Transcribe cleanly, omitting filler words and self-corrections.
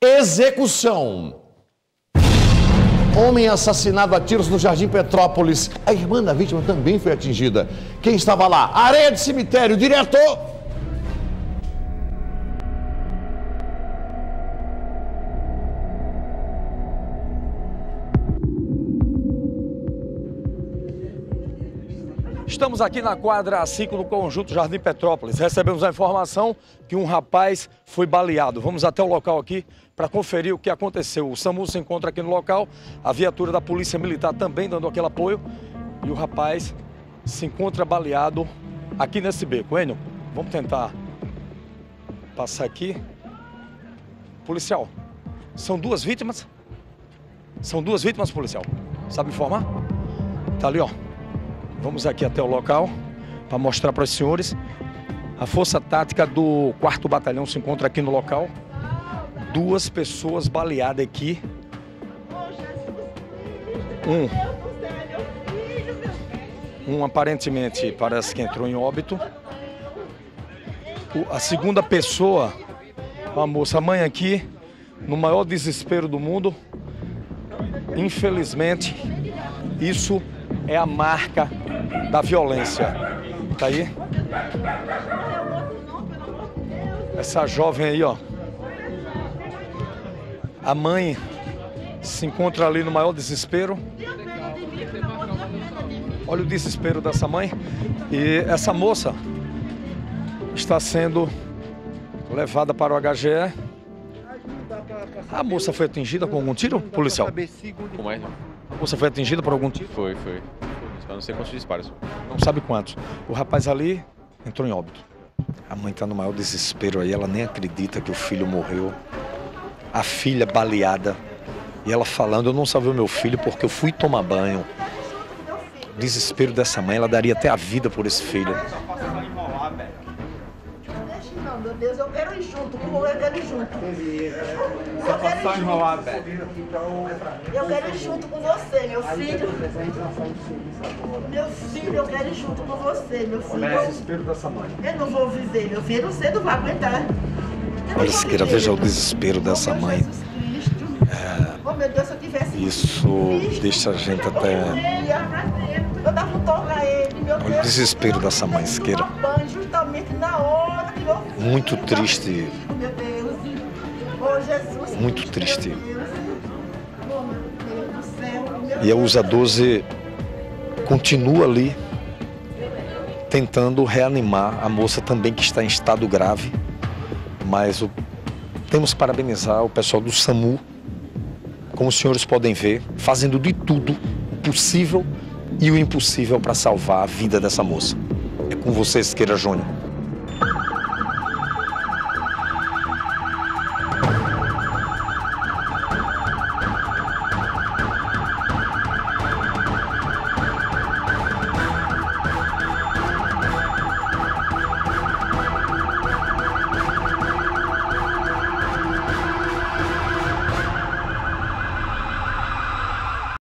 Execução. Homem assassinado a tiros no Jardim Petrópolis. A irmã da vítima também foi atingida. Quem estava lá? Areia de cemitério, diretor. Estamos aqui na quadra A5 do Conjunto Jardim Petrópolis. Recebemos a informação que um rapaz foi baleado. Vamos até o local aqui para conferir o que aconteceu. O SAMU se encontra aqui no local, a viatura da Polícia Militar também dando aquele apoio. E o rapaz se encontra baleado aqui nesse beco. Enio, vamos tentar passar aqui. Policial, são duas vítimas? São duas vítimas, policial? Sabe informar? Tá ali, ó. Vamos aqui até o local para mostrar para os senhores. A Força Tática do 4º Batalhão se encontra aqui no local. Duas pessoas baleadas aqui. Um aparentemente parece que entrou em óbito. A segunda pessoa, uma moça, a mãe aqui, no maior desespero do mundo. Infelizmente, isso é a marca da violência. Tá aí? Essa jovem aí, ó. A mãe se encontra ali no maior desespero. Olha o desespero dessa mãe. E essa moça está sendo levada para o HGE. A moça foi atingida com algum tiro, policial? Como é? A moça foi atingida por algum tiro? Foi. Eu não sei quantos disparos. Não sabe quantos. O rapaz ali entrou em óbito. A mãe está no maior desespero aí, ela nem acredita que o filho morreu. A filha baleada. E ela falando, eu não salvei o meu filho porque eu fui tomar banho. O desespero dessa mãe, ela daria até a vida por esse filho. Não, meu Deus, eu quero ir junto, eu quero ir junto. Só passar enrolar, velho. Eu quero ir junto com você, meu filho. Meu filho, eu quero ir junto com você, meu filho. Olha o desespero dessa mãe. Eu não vou viver, meu filho, você não vai aguentar. Olha, Siqueira, veja o desespero dessa mãe. Oh, meu Deus, se eu tivesse Isso deixa a gente até... Eu dava um toque a ele, meu Deus. Olha o desespero dessa mãe, Siqueira. Justamente na hora que meu filho... Muito triste. Meu Deus. Oh, Jesus. Muito triste. Oh, meu Deus do céu. Meu E a USA 12 continua ali tentando reanimar a moça também que está em estado grave. Mas temos que parabenizar o pessoal do SAMU, como os senhores podem ver, fazendo de tudo o possível e o impossível para salvar a vida dessa moça. É com você, Siqueira Júnior.